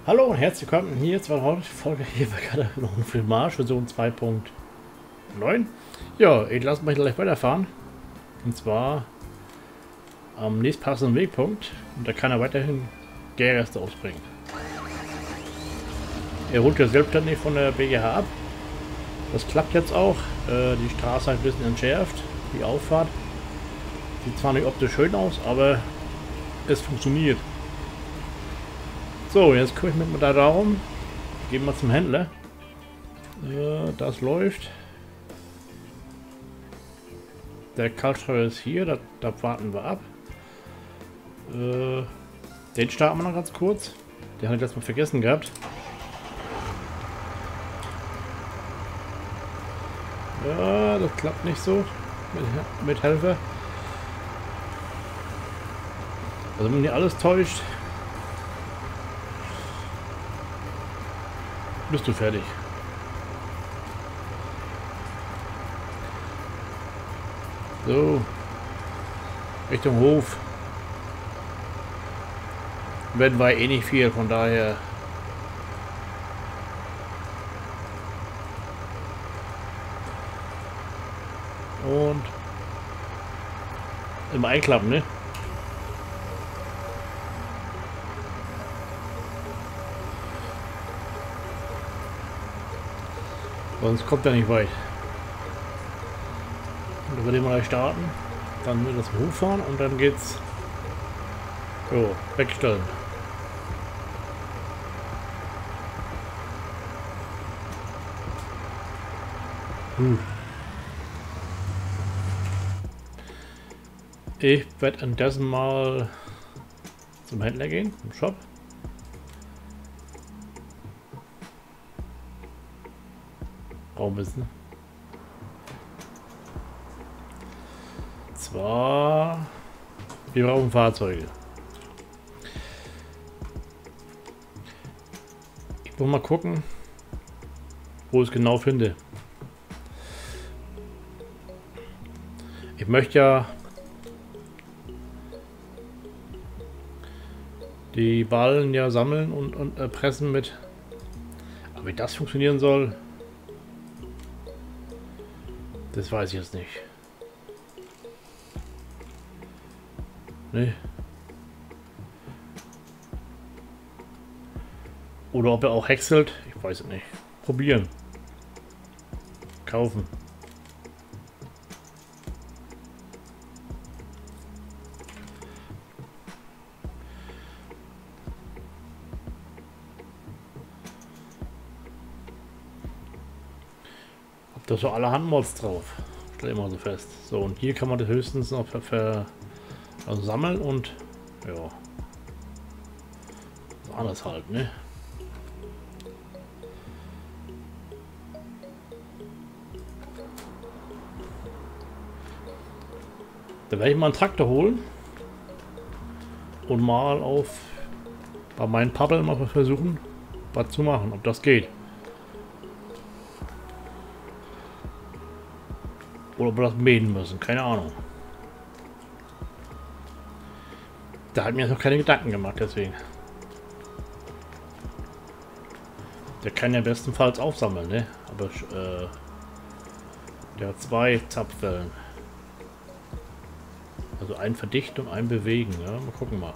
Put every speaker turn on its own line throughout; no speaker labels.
Hallo und herzlich willkommen hier zur heutigen Folge hier bei gerade noch ein Filmage Version 2.9. Ja, ich lasse mal gleich weiterfahren. Und zwar am nächstpassenden Wegpunkt. Und da kann er weiterhin Gärreste ausbringen. Er holt ja selbstständig von der BGH ab. Das klappt jetzt auch. Die Straße hat ein bisschen entschärft. Die Auffahrt. Sieht zwar nicht optisch schön aus, aber es funktioniert. So, jetzt kümmere ich mich mal darum. Gehen wir zum Händler. Das läuft. Der Kaltsteuer ist hier, da warten wir ab. Den starten wir noch ganz kurz. Den hatte ich letztes Mal vergessen gehabt. Ja, das klappt nicht so mit Helfer. Also wenn ihr alles täuscht, bist du fertig. So. Richtung Hof. Werden wir eh nicht viel, von daher. Und immer einklappen, ne? Sonst kommt er nicht weit. Und dann werden wir gleich starten. Dann wird das Hof fahren und dann geht's. Jo, wegstellen. Ich werde indessen mal zum Händler gehen, im Shop. Raumwissen. Zwar, wir brauchen Fahrzeuge. Ich muss mal gucken, wo ich es genau finde. Ich möchte ja die Ballen ja sammeln und erpressen mit. Aber wie das funktionieren soll, das weiß ich jetzt nicht. Nee. Oder ob er auch häckselt, ich weiß es nicht. Probieren. Kaufen. Da so allerhand Mods drauf. Stell mal so fest. So, und hier kann man das höchstens noch also sammeln und ja. So anders halt, ne? Da werde ich mal einen Traktor holen und mal bei meinen Pappeln mal versuchen, was zu machen, ob das geht. Oder ob wir das mähen müssen, keine Ahnung. Da hat mir noch keine Gedanken gemacht, deswegen. Der kann ja bestenfalls aufsammeln, ne? Aber der hat zwei Zapfwellen. Also ein Verdichten und ein Bewegen, ja? Mal gucken mal.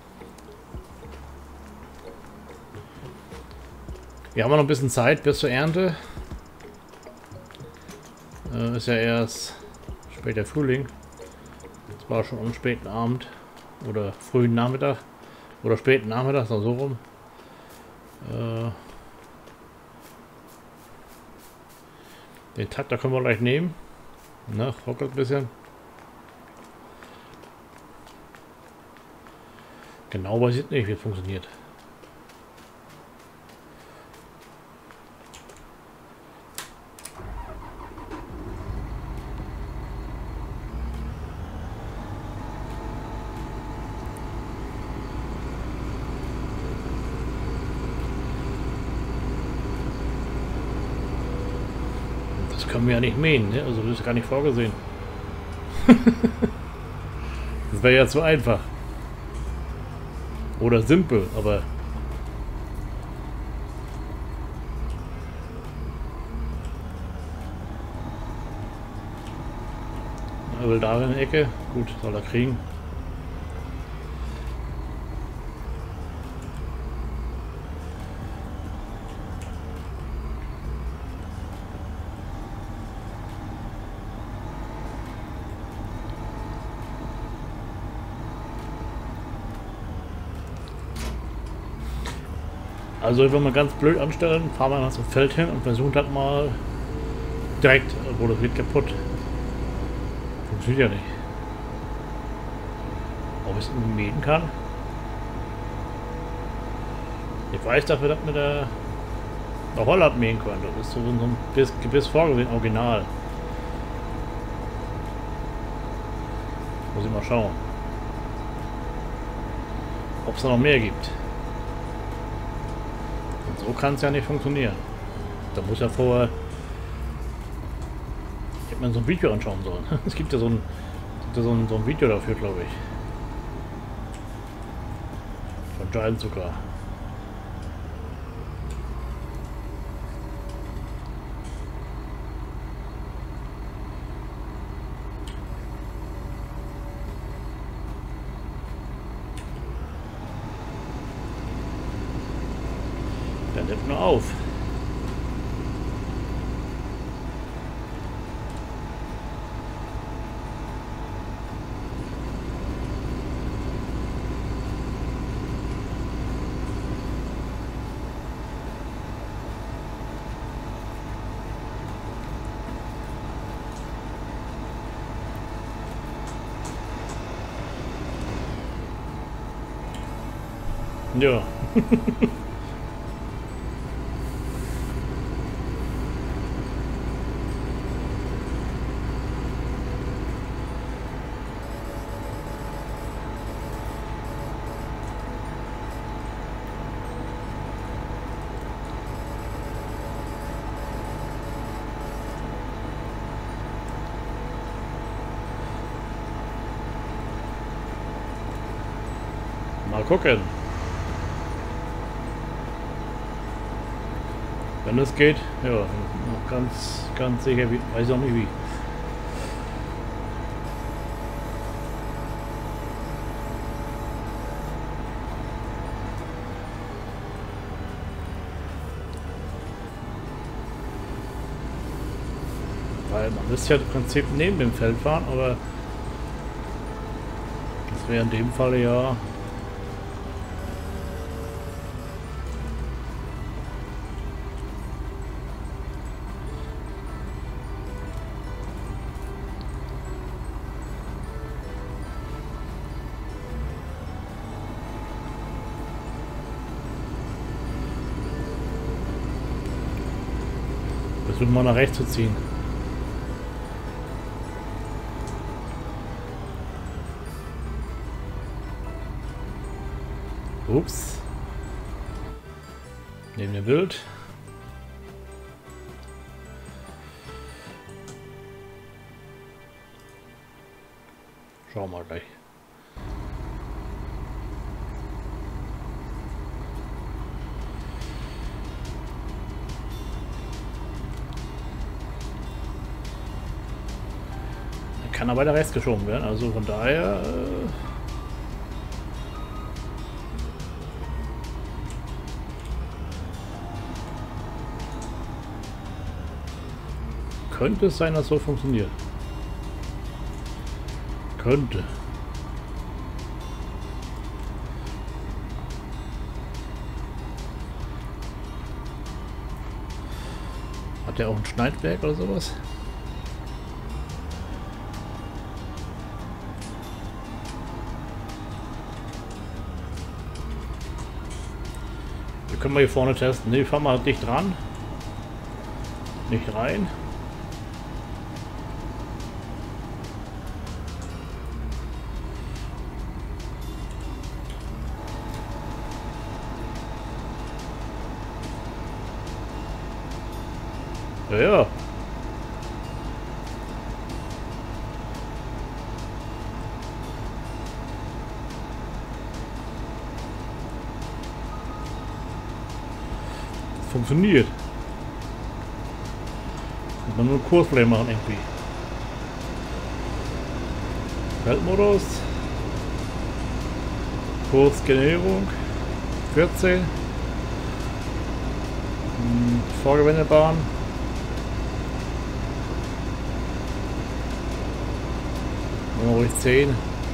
Wir haben noch ein bisschen Zeit bis zur Ernte. Ist ja erst später Frühling. Es war schon am späten Abend oder frühen Nachmittag oder späten Nachmittag, so rum. Den Traktor können wir gleich nehmen. Na, ruckelt ein bisschen. Genau weiß ich nicht, wie es funktioniert. Das können wir ja nicht mähen, ne? Also das ist gar nicht vorgesehen. Das wäre ja zu einfach. Oder simpel, aber Er will da in die Ecke. Gut, soll er kriegen. Also wenn wir ganz blöd anstellen, fahren wir nach so einem Feld hin und versuchen das mal direkt, wo das geht kaputt. Funktioniert ja nicht. Ob ich es irgendwie mähen kann? Ich weiß, dass wir das mit der Holland mähen können. Das ist so ein Gebiss vorgesehen, original. Muss ich mal schauen. Ob es da noch mehr gibt. So kann es ja nicht funktionieren. Da muss ja vorher... Ich hätte mir so ein Video anschauen sollen. Es gibt ja so ein Video dafür, glaube ich. Von Giant sogar. Der nimmt nur auf. Ja. Mal gucken. Wenn es geht, ja, noch ganz sicher, wie, weiß ich auch nicht wie. Weil man müsste ja im Prinzip neben dem Feld fahren, aber das wäre in dem Fall ja... Versuchen wir nach rechts zu ziehen. Ups. Neben dem Bild. Schauen wir gleich. Kann aber der Rest geschoben werden, also von daher könnte es sein, dass so funktioniert. Könnte. Hat der auch ein Schneidwerk oder sowas? Können wir hier vorne testen. Ne, fahren wir halt nicht dran. Nicht rein. Ja, ja. Funktioniert. Muss man nur Kursplay machen irgendwie. Weltmodus. Kursgenerierung. 14. Vorgewendebahn. Ruhig 10.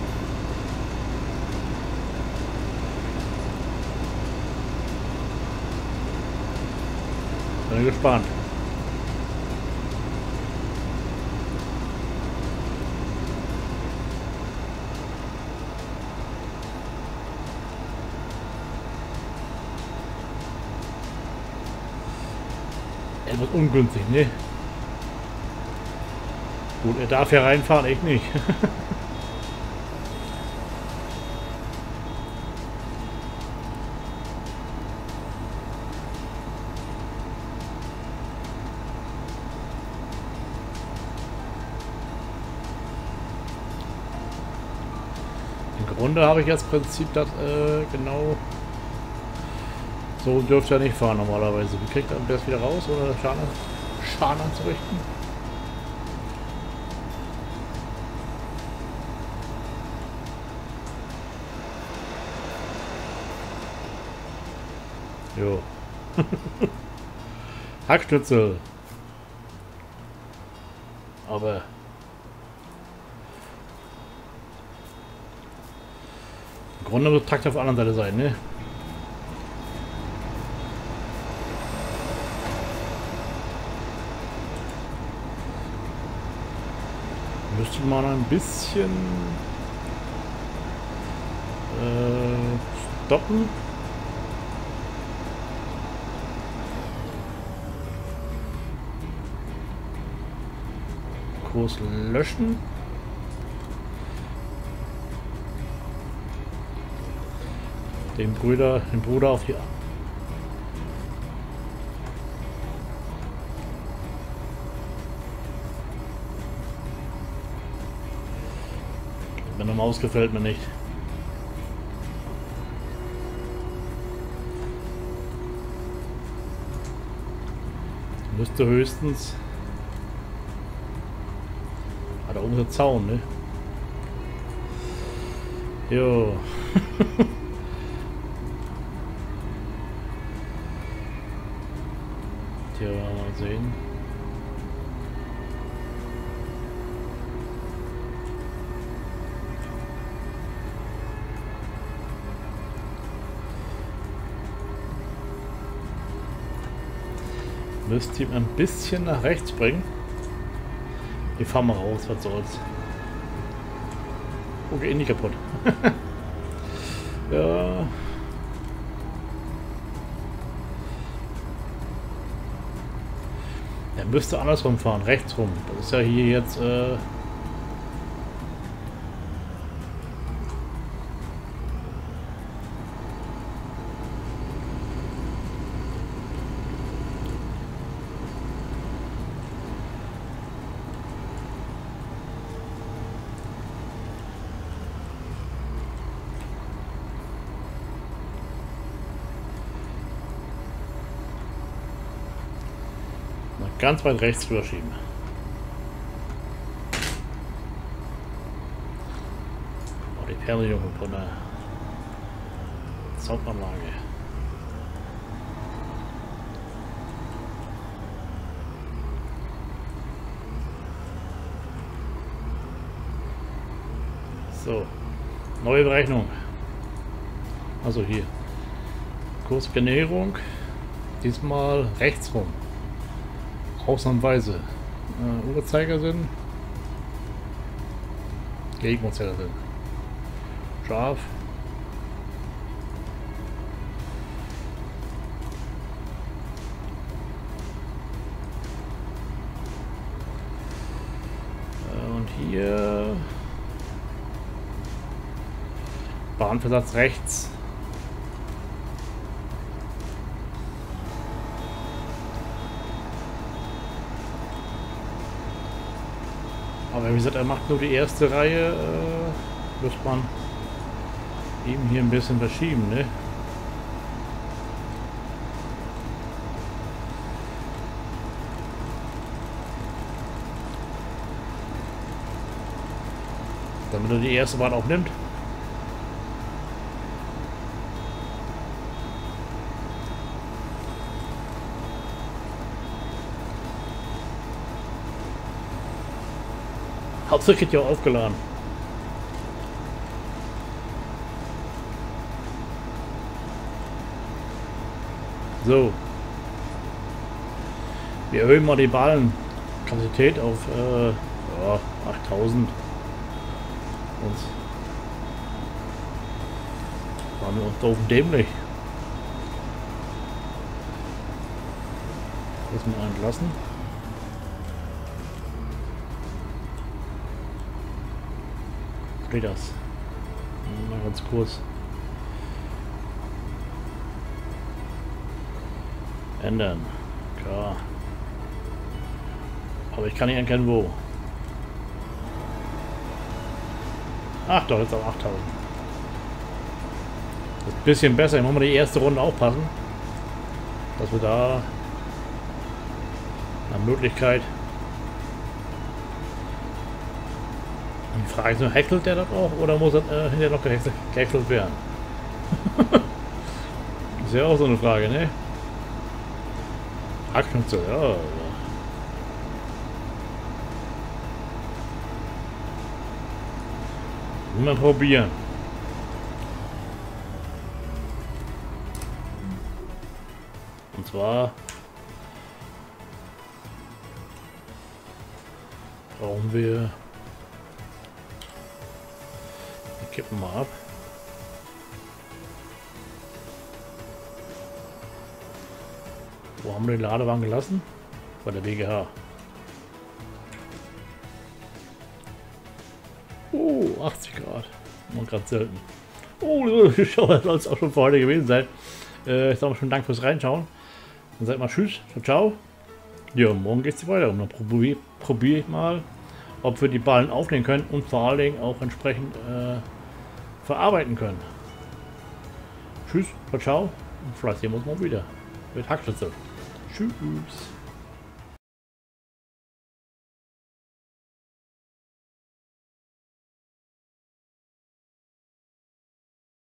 Bin gespannt. Etwas ungünstig, ne? Gut, er darf ja reinfahren, ich nicht. Im Grunde habe ich jetzt Prinzip, dass genau so dürfte er nicht fahren normalerweise. Wie kriegt er das wieder raus oder Schaden anzurichten? Jo. Hackstützel. Aber im Grunde muss der Traktor auf der anderen Seite sein, ne? Müsste man ein bisschen stoppen. Kurs löschen. Den Bruder auf die Meine Maus gefällt mir nicht. Müsste höchstens... Ah, da oben ist der Zaun, ne? Jo. Tja, mal sehen. Müsst ihr ein bisschen nach rechts bringen. Ich fahr mal raus, was soll's. Okay, nicht kaputt. Ja. Er müsste andersrum fahren, rechts rum. Das ist ja hier jetzt ganz weit rechts rüberschieben. Oh, die Fernbedienung von der Soundanlage. So, neue Berechnung. Also hier. Kursgenerierung. Diesmal rechts rum. Ausnahmsweise. Uhrzeigersinn. Gegenuhrzeigersinn. Scharf. Und hier Bahnversatz rechts. Aber wie gesagt, er macht nur die erste Reihe, muss man eben hier ein bisschen verschieben, ne? Damit er die erste Bahn auch nimmt. Hauptsache wird ja auch aufgeladen. So. Wir erhöhen mal die Bahnkapazität auf ja, 8000. Und waren wir uns doof und dämlich. Das mal entlassen. Steht das? Mal ganz kurz. Ändern. Klar. Aber ich kann nicht erkennen, wo. Ach doch, jetzt auch 8000. Das ist ein bisschen besser. Jetzt müssen wir die erste Runde aufpassen. Dass wir da eine Möglichkeit. Die Frage ist nur, häckselt der das auch oder muss das hinterher noch gehäckselt werden? Ist ja auch so eine Frage, ne? Hackschnitzel, ja. Mal probieren. Und zwar brauchen wir. Wir kippen mal ab. Wo haben wir die Ladewagen gelassen? Bei der BGH. Oh, 80 Grad. Und gerade selten. Oh, schau, das soll es auch schon für heute gewesen sein. Ich sage mal schon Dank fürs Reinschauen. Dann sagt mal Tschüss, ciao, ciao. Ja, morgen geht es weiter. Und dann probiere ich mal, ob wir die Ballen aufnehmen können und vor allen Dingen auch entsprechend verarbeiten können. Tschüss, ciao, ciao. Und vielleicht sehen wir uns mal wieder. Mit Hackschnitzel. Tschüss.